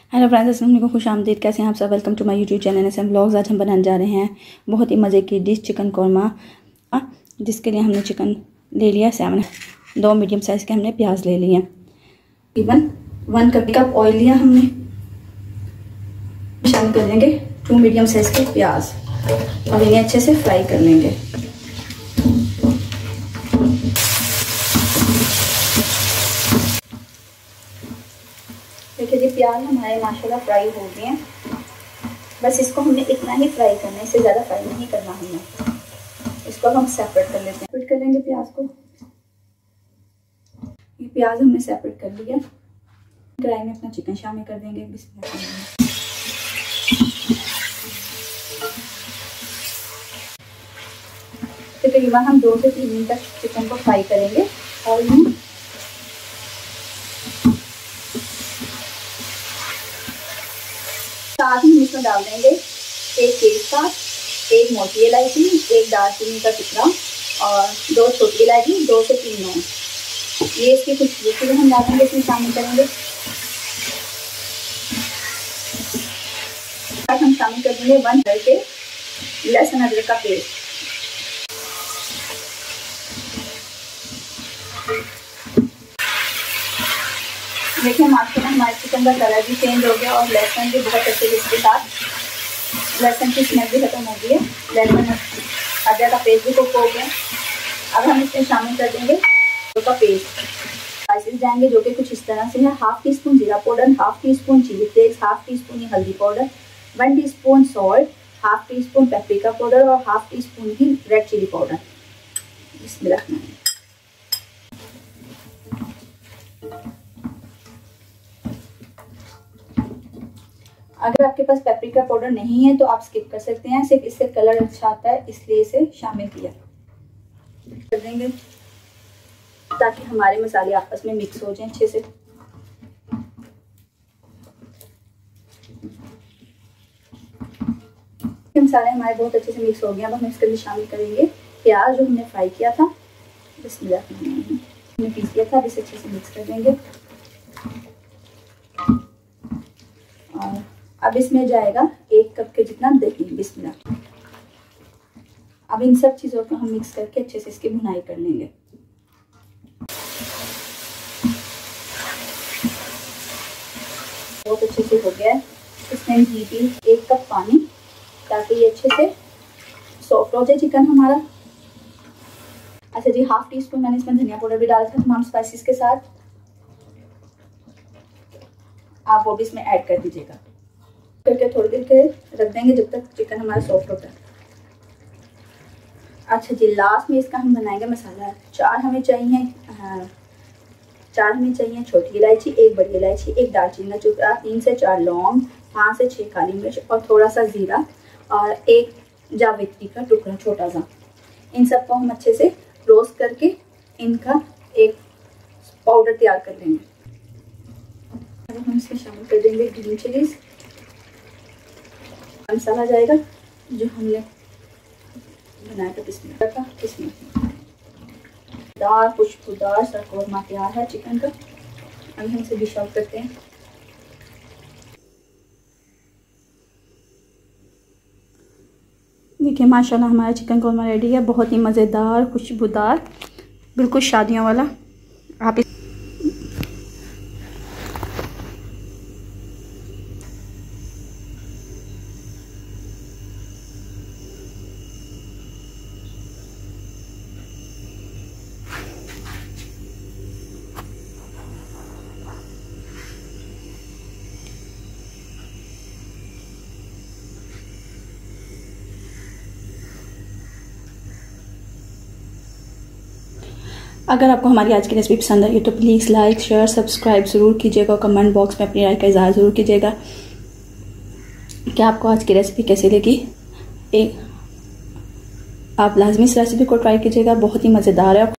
Hello friends, अस्सलाम वालेकुम, खुश आमदीद। कैसे हैं आप सब? Welcome to my YouTube channel SM vlogs. आज हम बनाने जा रहे हैं बहुत ही मज़े की डिश चिकन कौरमा, जिसके लिए हमने चिकन ले लिया 7। 2 मीडियम साइज़ के हमने प्याज ले लिए। तकरीबन 1 कप ऑयल लिया हमने। शामिल कर लेंगे 2 मीडियम साइज़ के प्याज और इन्हें अच्छे से फ्राई कर लेंगे। देखिए जी, प्याज हमारे माशाल्लाह फ्राई हो गए हैं। बस इसको हमने इतना ही फ्राई करना है, इससे ज़्यादा फ्राई नहीं करना हमने। इसको हम सेपरेट कर लेते हैं। सेपरेट कर लेंगे प्याज को। ये प्याज हमने सेपरेट कर लिया। कढ़ाई में अपना चिकन शामिल कर देंगे। बिस्मिल्लाह। तकरीबन हम 2 से 3 मिनट तक चिकन को फ्राई करेंगे और साथ ही इसमें डाल देंगे 1 तेजपात, 1 मोटी इलायची, 1 दालचीनी का टुकड़ा और 2 छोटी इलायची, 2 से 3 लौंग। ये इसकी खुशबू के लिए हम डालेंगे, इसमें शामिल करेंगे। हम शामिल कर देंगे 1 करके लहसुन अदरक का पेस्ट। देखिए माशाल्लाह हमारे चिकन का कलर भी चेंज हो गया और लहसुन भी बहुत अच्छे से इसके साथ लहसुन की स्मेल भी खत्म हो गई है। लहसुन अदरक का पेस्ट भी कुक हो गया। अब हम इसमें शामिल कर देंगे का पेस्ट। स्पाइसेस जाएंगे जो कि कुछ इस तरह से है। 1/2 टीस्पून जीरा powder, 1/2 teaspoon chilli flakes, 1/2 teaspoon हल्दी powder, 1 teaspoon salt, 1/2 teaspoon paprika powder और 1/2 टीस्पून ही रेड चिली पाउडर। बिस्मिल्लाह। अगर आपके पास पेपरिका पाउडर नहीं है तो आप स्किप कर सकते हैं, सिर्फ इससे कलर अच्छा आता है इसलिए इसे शामिल किया। कर देंगे ताकि हमारे मसाले आपस में मिक्स हो जाएं अच्छे से। मसाले हमारे बहुत अच्छे से मिक्स हो गए। अब हम इसके लिए शामिल करेंगे प्याज जो हमने फ्राई किया था। बिस्मिल्लाह, हमने पीस किया था। इसे अच्छे से मिक्स कर देंगे और अब इसमें जाएगा 1 कप के जितना दही। बिस्मिल्लाह। अब इन सब चीज़ों को हम मिक्स करके अच्छे से इसकी भुनाई कर लेंगे। बहुत अच्छे से हो गया है। इसमें घी भी 1 कप पानी, ताकि ये अच्छे से सॉफ्ट हो जाए चिकन हमारा। अच्छा जी, 1/2 टीस्पून मैंने इसमें धनिया पाउडर भी डाला था तमाम स्पाइसेस के साथ। आप वो भी इसमें ऐड कर दीजिएगा। करके थोड़ी देर के रख देंगे जब तक चिकन हमारा सॉफ्ट होता है। अच्छा जी, लास्ट में इसका हम बनाएंगे मसाला। 4 हमें चाहिए छोटी इलायची, 1 बड़ी इलायची, 1 दालचीनी का टुकड़ा, 3 से 4 लौंग, 5 से 6 काली मिर्च और थोड़ा सा जीरा और 1 जावित्री का टुकड़ा छोटा सा। इन सबको हम अच्छे से रोस्ट करके इनका एक पाउडर तैयार कर लेंगे। अब हम इसमें शामिल कर देंगे ग्रीन चिलीज। मसाला जाएगा जो हमने बनाया था इसमें दार खुशबूदार सा कौरमा तैयार है चिकन का। अभी हम इसे डिश आउट करते हैं। देखिए माशाल्लाह हमारा चिकन कौरमा रेडी है। बहुत ही मज़ेदार, खुशबूदार, बिल्कुल शादियों वाला। आप अगर आपको हमारी आज की रेसिपी पसंद आई तो प्लीज़ लाइक, शेयर, सब्सक्राइब ज़रूर कीजिएगा और कमेंट बॉक्स में अपनी राय का इज़हार ज़रूर कीजिएगा कि आपको आज की रेसिपी कैसी लगी। आप लाजमी इस रेसिपी को ट्राई कीजिएगा, बहुत ही मज़ेदार है।